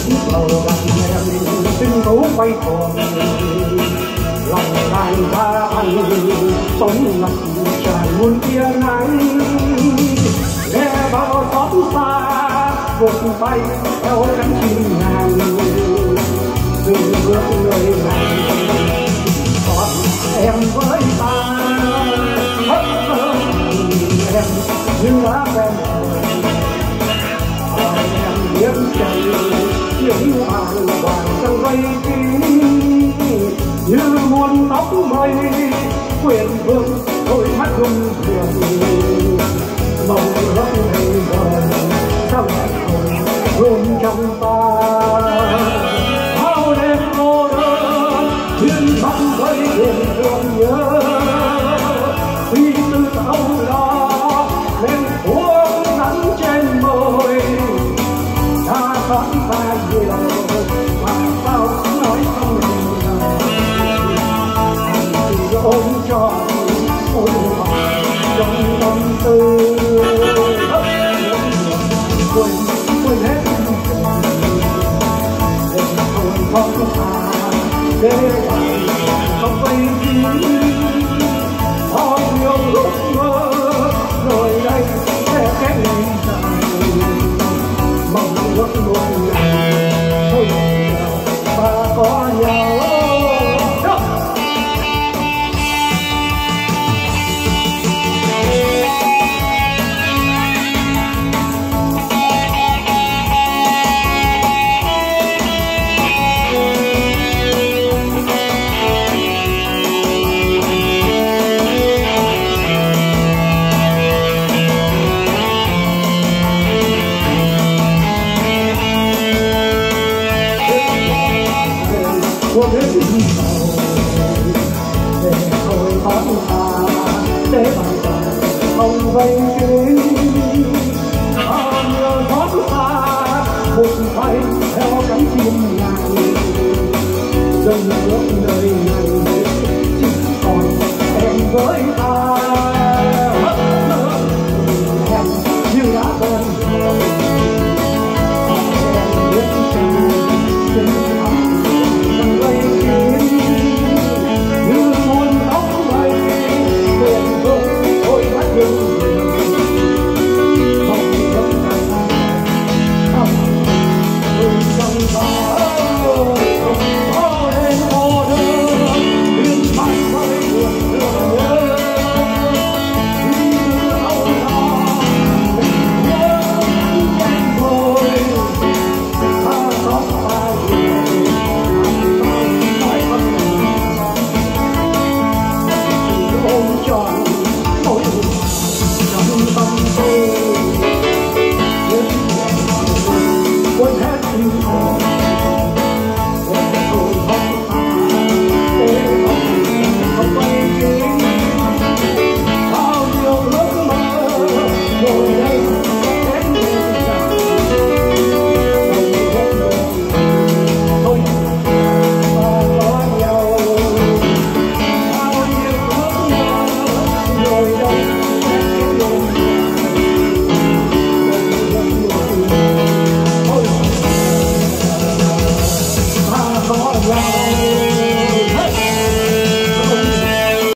bầu gặp em tình tú quay cuồng lòng đàn ra anh sống ngập tràn muôn tia nắng nghe bao xót xa vụt bay theo cánh chim ngàn từng bước người này còn em với ta hết thơ em như lá ven em biết chạy những hàng vàng trong dây kín như muôn tóc mây quyền vương đôi mắt rung ruyền mong ước ngày rồi sao lại còn run trong ta bao đêm cô đơn duyên mắt với biển thương nhớ khi từ âu lo lên cuống nắng trên môi đã thoát ra nhiều mà sao nói không lời ôm cho ôi hoàng trong tâm tư quên hết đừng không xa để lại không vây kín